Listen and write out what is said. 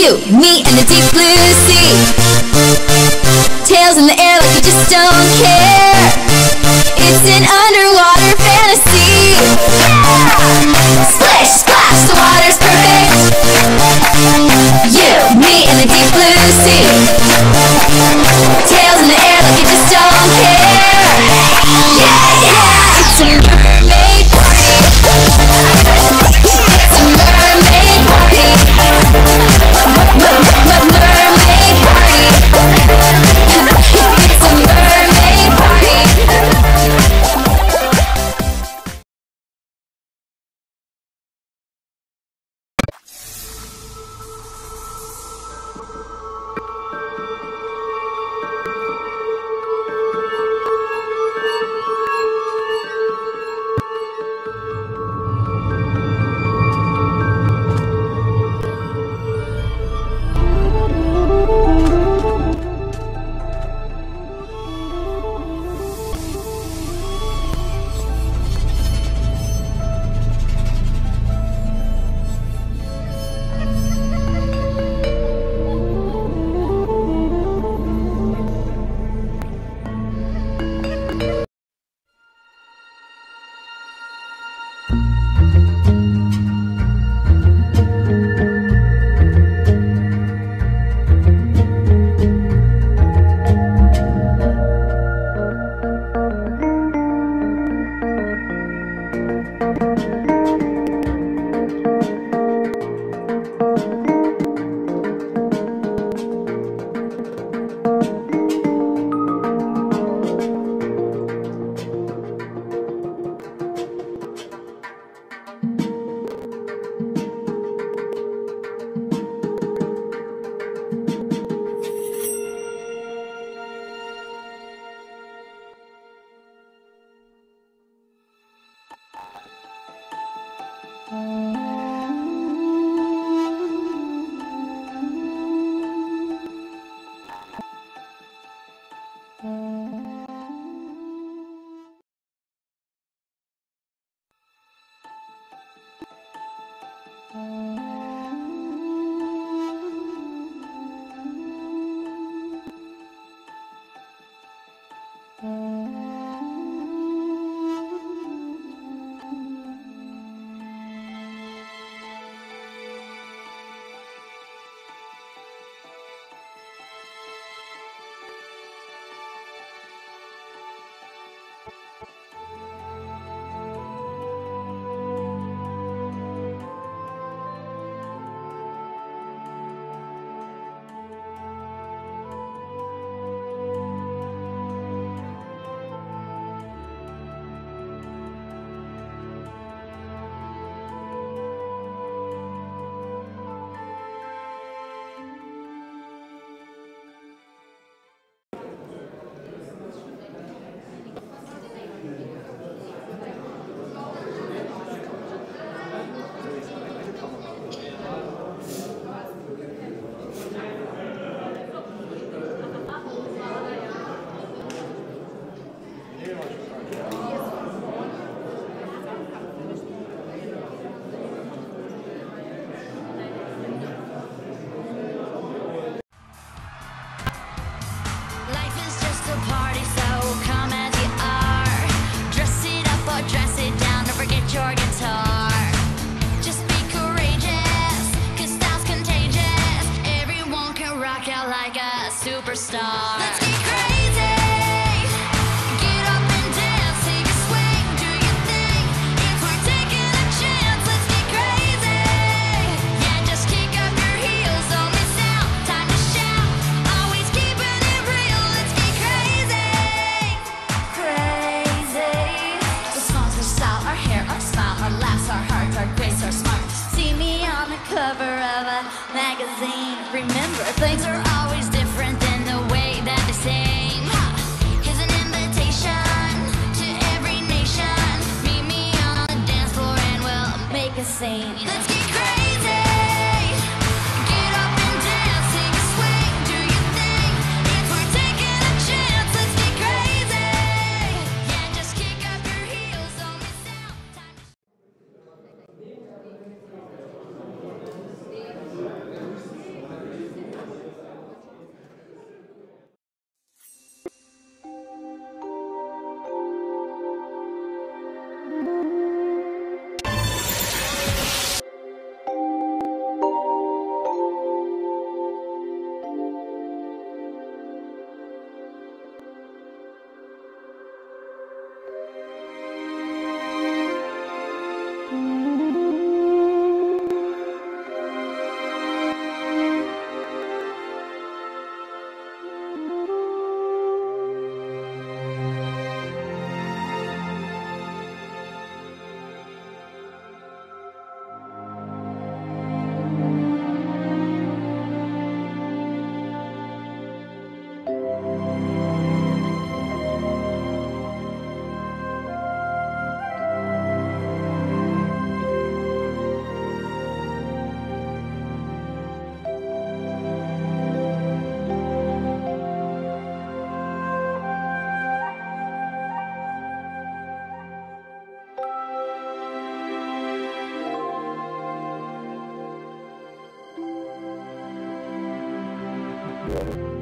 You, me, and the deep blue sea. Tails in the air like you just don't care. It's an underwater fantasy. Yeah! Splish, splash, the water's perfect. You, me, and the deep blue sea. Tails in the air like you just don't care. Yeah, yeah, it's a mermaid party. It's a mermaid party. Mermaid party. It's a mermaid party. Superstar. Let's get crazy. Get up and dance, take a swing, do your thing. If we're taking a chance, let's get crazy. Yeah, just kick up your heels, don't miss out. Time to shout, always keeping it real. Let's get crazy. Crazy. The songs, our style, our hair, our smile, our laughs, our hearts, our grace, our smart. See me on the cover of a magazine. Remember, things are always different than the way that they seem. Here's an invitation to every nation. Meet me on the dance floor and we'll make a scene. Let's get crazy. Get up and dance, take a swing, do your thing. If we're taking a chance, let's get crazy. Yeah, just kick up your heels, don't miss out. Time to Bye.